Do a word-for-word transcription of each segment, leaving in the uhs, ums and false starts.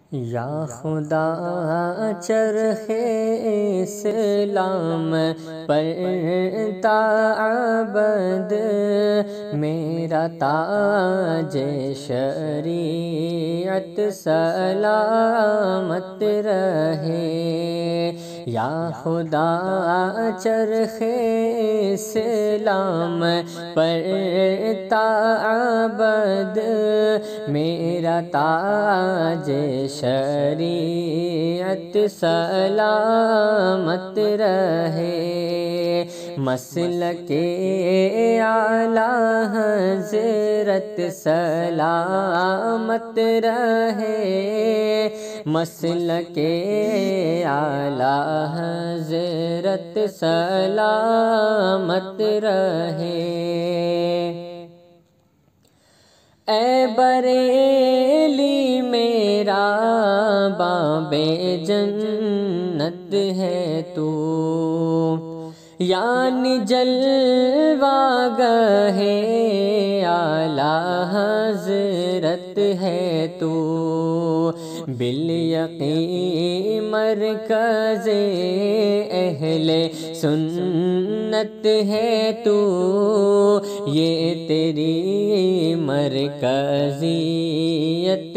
یا خدا چرخ اسلام پر تعبد میرا تاج شریعت سلامت رہے۔ یا خدا چرخ اسلام پر تعبد میرا تاج شریعت سلامت رہے۔ مسلک اعلیٰ حضرت سلامت رہے۔ مسلک اعلیٰ حضرت سلامت رہے۔ اے بریلی میرا باب جنت ہے تو، یعنی جلوہ گہ اعلیٰ حضرت ہے تو، بالیقین مرکز اہل سنت ہے تو، یہ تیری مرکزیت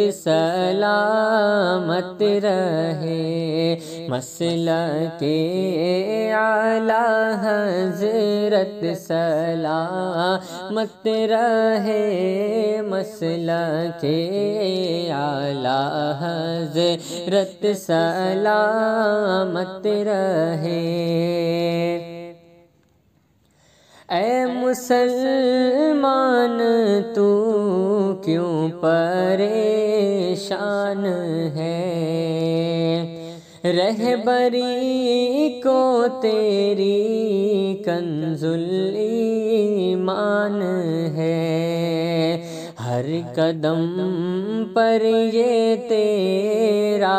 سلامت رہے۔ مسلک اعلیٰ حضرت سلامت رہے۔ مسلک اعلیٰ حضرت سلامت رہے۔ اے مسلمان تو کیوں پریشان ہے، رہبری کو تیری کنز الایمان ہے۔ ہر قدم پر یہ تیرا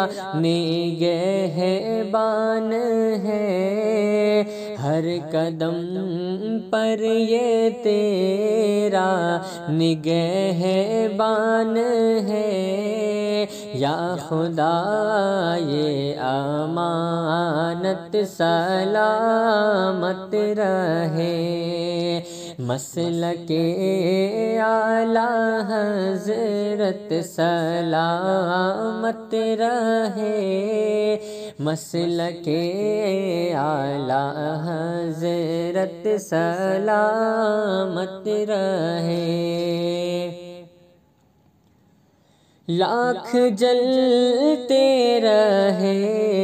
نگہبان ہے۔ ہر قدم پر یہ تیرا نگہبان ہے۔ یا خدا یہ امانت سلامت رہے۔ مسلک اعلیٰ حضرت سلامت رہے۔ مسلک اعلیٰ حضرت سلامت رہے۔ لاکھ جلتے رہے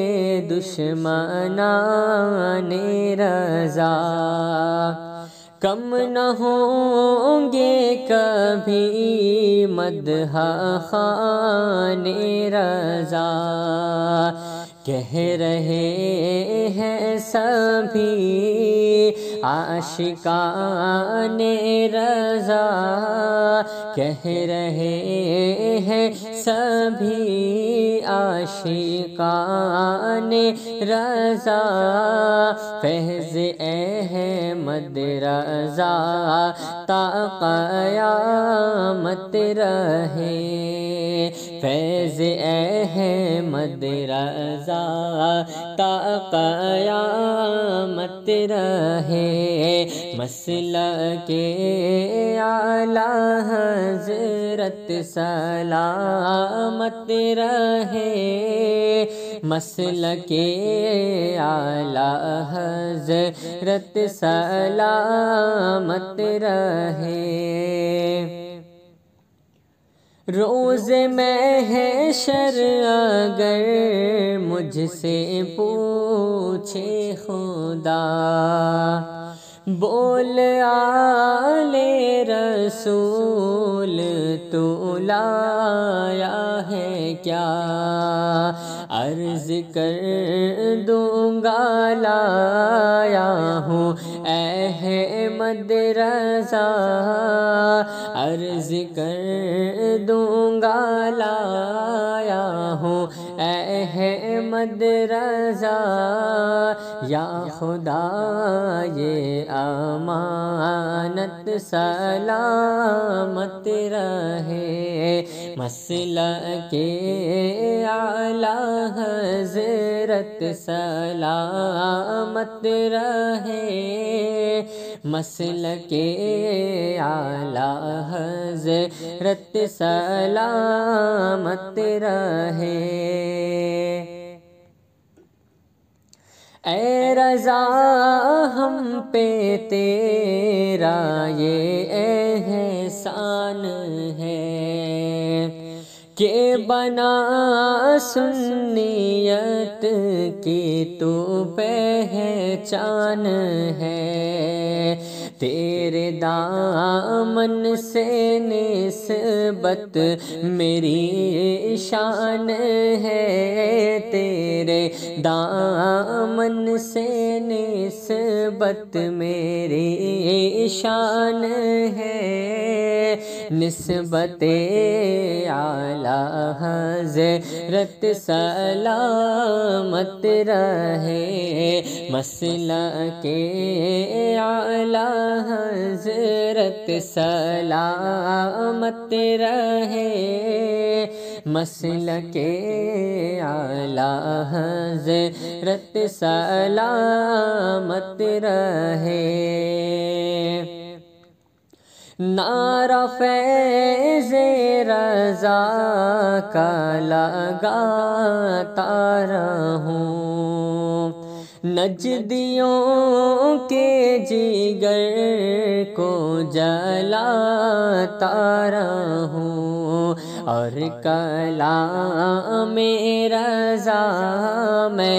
دشمنان رضا، کم نہ ہوں گے کبھی مدح خوان رضا۔ کہہ رہے ہیں سبھی عاشقان رضا، کہہ رہے ہیں سبھی عاشقان رضا۔ فیض احمد رضا تا قیامت رہے۔ فیض احمد رضا تا قیامت رہے۔ مسلک اعلیٰ حضرت سلامت رہے۔ مسلک اعلیٰ حضرت سلامت رہے۔ روز محشر اگر مجھ سے پوچھے خدا، بول آل رسول تو لایا ہے کیا، عرض کر دوں گا لایا ہوں احمد رضا، عرض کر دوں گا لایا ہوں احمد رضا یا خدا یہ امانت سلامت رہے، مسلک اعلیٰ حضرت سلامت رہے، مسلک اعلیٰ حضرت سلامت رہے۔ اے رضا ہم پہ تیرا یہ احسان ہے کہ بنا سنیت کی تو پہچان ہے، تیرے دامن سے نسبت میری شان ہے، تیرے دامن سے نسبت میری شان ہے، نسبت اعلیٰ حضرت سلامت رہے، مسلک اعلیٰ حضرت سلامت رہے، مسلک اعلیٰ حضرت سلامت رہے۔ نعرہ فیض رضا کا لگاتا رہوں، نجدیوں کے جگر کو جلاتا رہوں، اور کلام رضا میں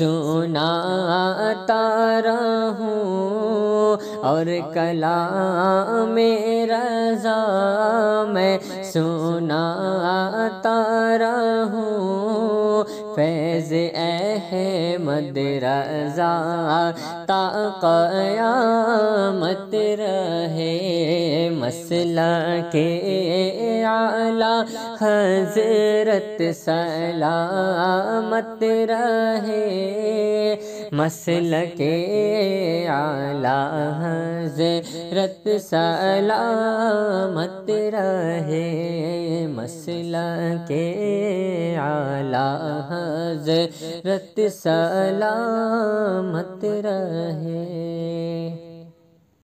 سناتا رہوں، اور کلام رضا میں سناتا رہوں، فیض احمد رضا تا قیامت رہے، مسلک اعلیٰ حضرت سلامت رہے، مسلک اعلیٰ حضرت سلامت رہے، مسلک اعلیٰ حضرت سلامت رہے۔